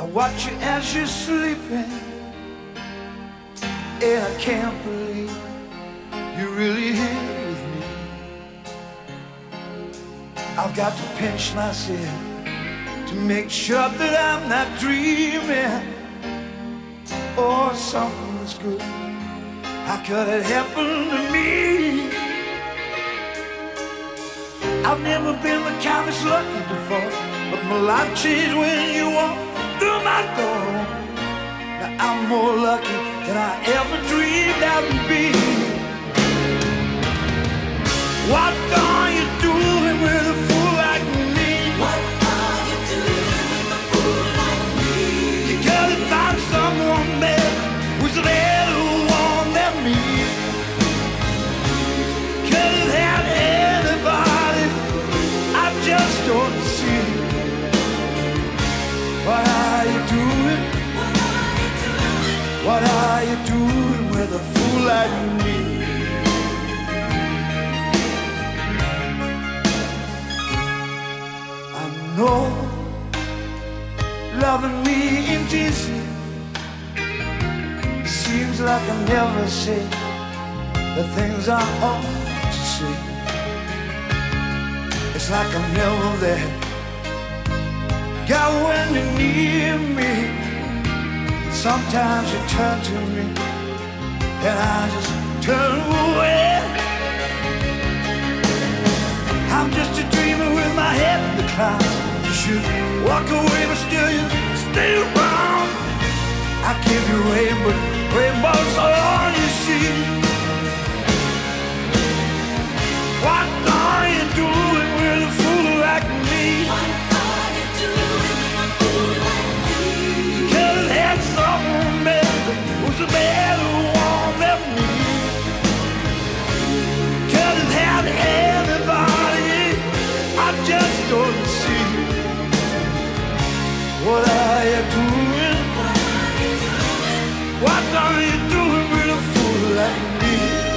I watch you as you're sleeping, and I can't believe you're really here with me. I've got to pinch myself to make sure that I'm not dreaming. Oh, something's good. How could it happen to me? I've never been the kind that's lucky before, but my life changed when you walked through my door. Now I'm more lucky than I ever dreamed I would be. What are you doing with a fool like me? What are you doing with a fool like me? You gotta find someone better who's a better one than me. Couldn't have anybody, I just don't see. What are you doing? What are you doing? What are you doing with a fool like me? I know loving me ain't easy. Seems like I never say the things I ought to say. It's like I'm never there. God, when you're near me, sometimes you turn to me and I just turn away. I'm just a dreamer with my head in the clouds. You should walk away, but still you stay around. I give you rainbows are all you see. What are you doing with a fool like me? What are you doing with a fool like me? You could have had someone better who's a better one than me. Could have had anybody, I just don't see. What are you doing? What are you doing with a fool like me?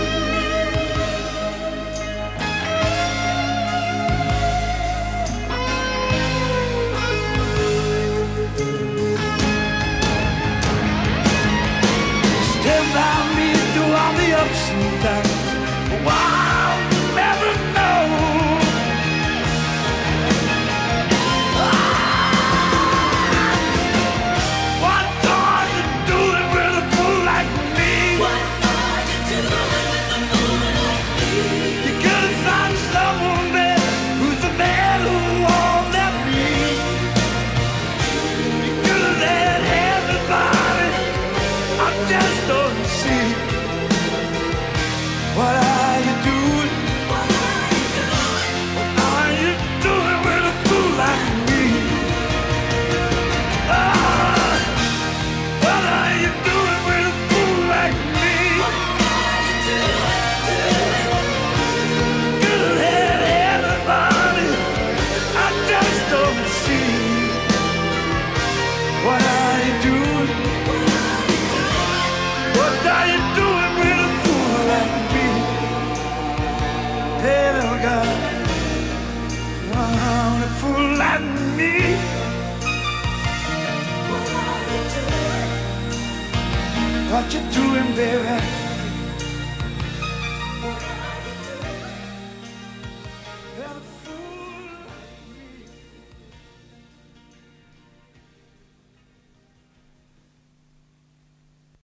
Stand by me through all the ups and downs. I'll never know. What are you doing with a fool like me? What are you doing with a fool like me? You could have found someone better who's a better one than me. You could have had everybody, I just don't see. What are you doing? What are you doing? What are you doing with a fool like me? Ah, what are you doing with a fool like me? What are you doing? Could have had everybody, I just don't see. What are you doing? What are you doing with a fool like me? Hey, little girl, a fool like me. What are you doing? What you doing, baby?